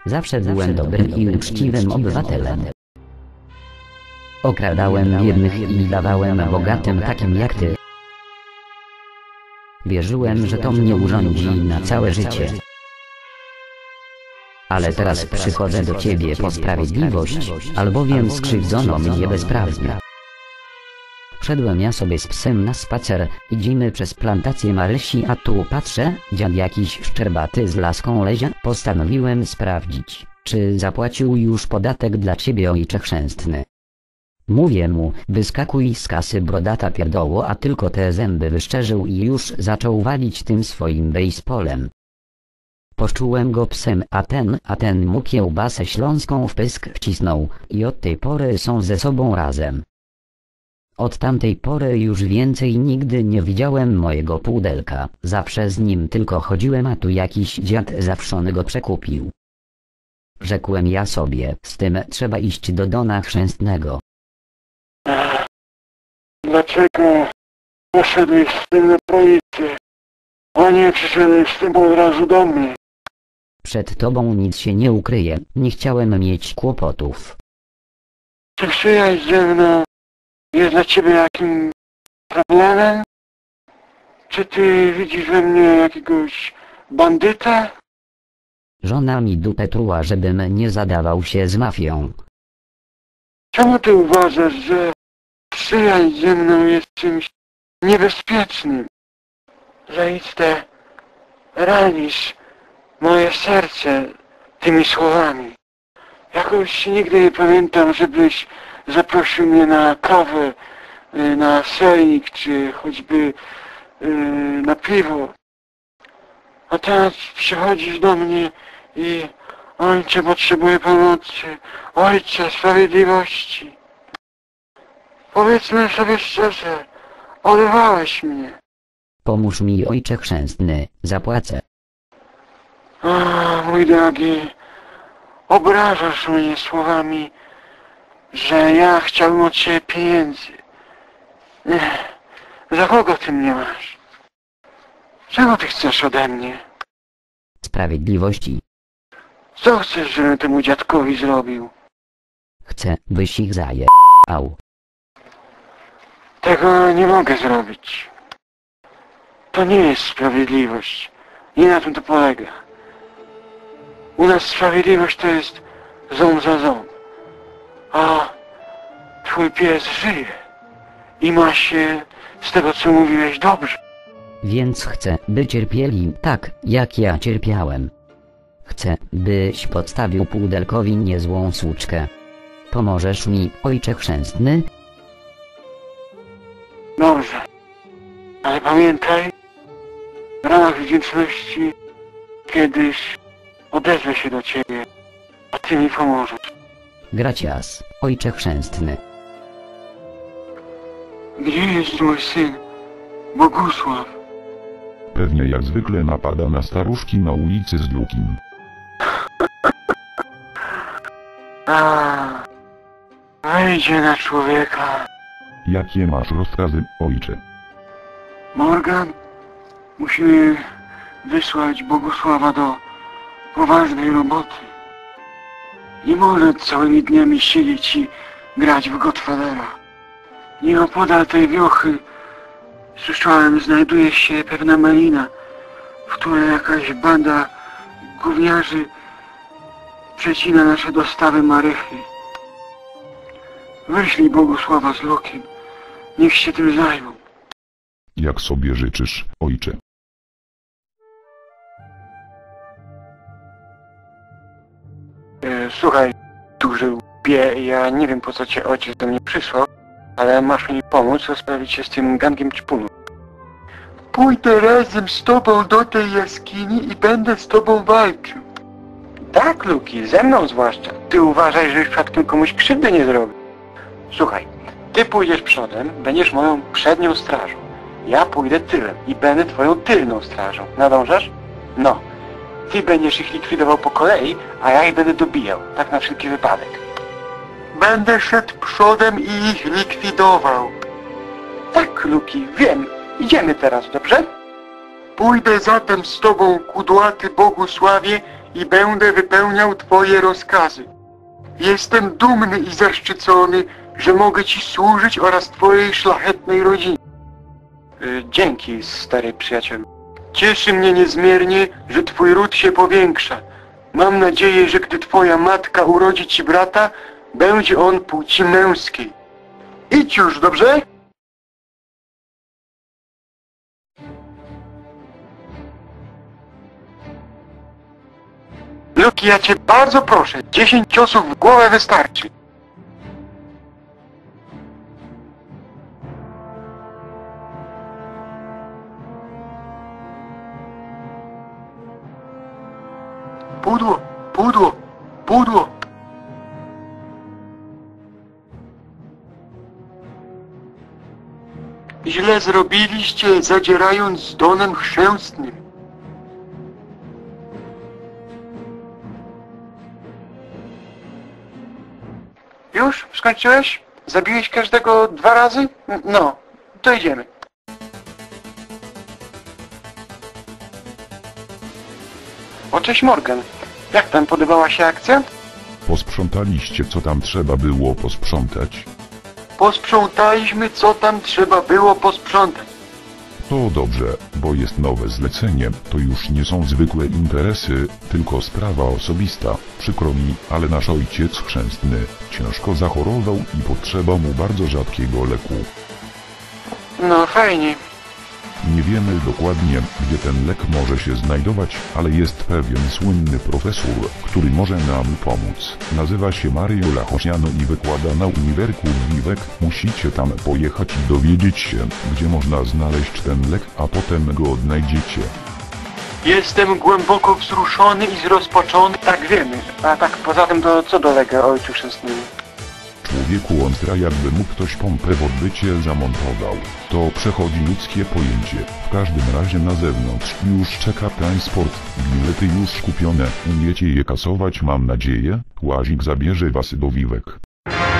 Zawsze byłem dobrym i uczciwym obywatelem. Okradałem biednych i dawałem bogatym takim jak ty. Wierzyłem, że to mnie urządzi na całe życie. Ale teraz przychodzę do ciebie po sprawiedliwość, albowiem skrzywdzono mnie bezprawnie. Szedłem ja sobie z psem na spacer, idziemy przez plantację Marysi, a tu patrzę, dziad jakiś szczerbaty z laską lezie. Postanowiłem sprawdzić, czy zapłacił już podatek dla ciebie, ojcze chrzęstny. Mówię mu, wyskakuj z kasy, brodata pierdoło, a tylko te zęby wyszczerzył i już zaczął walić tym swoim baseballem. Poczułem go psem, a ten mu kiełbasę śląską w pysk wcisnął i od tej pory są ze sobą razem. Od tamtej pory już więcej nigdy nie widziałem mojego pudelka, zawsze z nim tylko chodziłem, a tu jakiś dziad zawszony go przekupił. Rzekłem ja sobie, z tym trzeba iść do Dona Chrzęstnego. Dlaczego poszedłeś z tym na policję, a nie przyszedłeś z tym od razu do mnie? Przed tobą nic się nie ukryje, nie chciałem mieć kłopotów. Czy przyjaźń ze mną jest dla ciebie jakimś problemem? Czy ty widzisz we mnie jakiegoś bandyta? Żona mi dupę truła, żebym nie zadawał się z mafią. Czemu ty uważasz, że przyjaźń ze mną jest czymś niebezpiecznym? Zaiste ranisz moje serce tymi słowami. Jakoś nigdy nie pamiętam, żebyś zaprosił mnie na kawę, na sernik, czy choćby na piwo. A teraz przychodzisz do mnie i ojcze, potrzebuję pomocy, ojcze, sprawiedliwości. Powiedzmy sobie szczerze, odrywałeś mnie. Pomóż mi, ojcze chrzęstny, zapłacę. A, mój drogi, obrażasz mnie słowami, że ja chciałbym od ciebie pieniędzy. Za kogo ty mnie masz? Czego ty chcesz ode mnie? Sprawiedliwości. Co chcesz, żebym temu dziadkowi zrobił? Chcę, byś ich zajebał. Tego nie mogę zrobić. To nie jest sprawiedliwość. Nie na tym to polega. U nas sprawiedliwość to jest ząb za ząb. A twój pies żyje. I ma się, z tego co mówiłeś, dobrze. Więc chcę, by cierpieli tak, jak ja cierpiałem. Chcę, byś podstawił pudelkowi niezłą słuczkę. Pomożesz mi, ojcze chrzęstny? Dobrze. Ale pamiętaj, w ramach wdzięczności kiedyś odezwę się do ciebie, a ty mi pomożesz. Gracias, ojcze chrzęstny. Gdzie jest mój syn, Bogusław? Pewnie jak zwykle napada na staruszki na ulicy z Lukim. A, wejdzie na człowieka. Jakie masz rozkazy, ojcze? Morgan, musimy wysłać Bogusława do poważnej roboty. Nie może całymi dniami siedzieć i grać w Godfathera. Nieopodal tej wiochy, słyszałem, znajduje się pewna melina, w której jakaś banda gówniarzy przecina nasze dostawy marychy. Wyślij Bogusława z Lukiem, niech się tym zajmą. Jak sobie życzysz, ojcze? Słuchaj, duży łbie, ja nie wiem po co cię ojciec do mnie przysłał, ale masz mi pomóc rozprawić się z tym gangiem ćpunów. Pójdę razem z tobą do tej jaskini i będę z tobą walczył. Tak, Luki, ze mną zwłaszcza. Ty uważaj, żebyś przypadkiem komuś krzywdy nie zrobił. Słuchaj, ty pójdziesz przodem, będziesz moją przednią strażą. Ja pójdę tyłem i będę twoją tylną strażą. Nadążasz? No. Ty będziesz ich likwidował po kolei, a ja ich będę dobijał. Tak na wszelki wypadek. Będę szedł przodem i ich likwidował. Tak, Luki, wiem. Idziemy teraz, dobrze? Pójdę zatem z tobą, kudłaty Bogusławie, i będę wypełniał Twoje rozkazy. Jestem dumny i zaszczycony, że mogę Ci służyć oraz Twojej szlachetnej rodzinie. Dzięki, stary przyjacielu. Cieszy mnie niezmiernie, że Twój ród się powiększa. Mam nadzieję, że gdy Twoja matka urodzi Ci brata, będzie on płci męskiej. Idź już, dobrze? Luki, ja Cię bardzo proszę, 10 ciosów w głowę wystarczy. Pudło, pudło, pudło. Źle zrobiliście, zadzierając z Donem Chrzęstnym. Już? Skończyłeś? Zabiłeś każdego 2 razy? No, to idziemy. O, cześć Morgan. Jak tam podobała się akcja? Posprzątaliście co tam trzeba było posprzątać. Posprzątaliśmy, co tam trzeba było posprzątać. To dobrze, bo jest nowe zlecenie, to już nie są zwykłe interesy, tylko sprawa osobista. Przykro mi, ale nasz ojciec chrzestny ciężko zachorował i potrzeba mu bardzo rzadkiego leku. No fajnie. Nie wiemy dokładnie, gdzie ten lek może się znajdować, ale jest pewien słynny profesor, który może nam pomóc. Nazywa się Mario Lachosiano i wykłada na Uniwerku Wiwek. Musicie tam pojechać i dowiedzieć się, gdzie można znaleźć ten lek, a potem go odnajdziecie. Jestem głęboko wzruszony i zrozpaczony. Tak, wiemy. A tak, poza tym to co dolega ojcu chrzestnemu? Człowieku, on stra jakby mu ktoś pompę w odbycie zamontował. To przechodzi ludzkie pojęcie. W każdym razie na zewnątrz już czeka transport, bilety już kupione. Umiecie je kasować, mam nadzieję. Łazik zabierze was do Wiwek.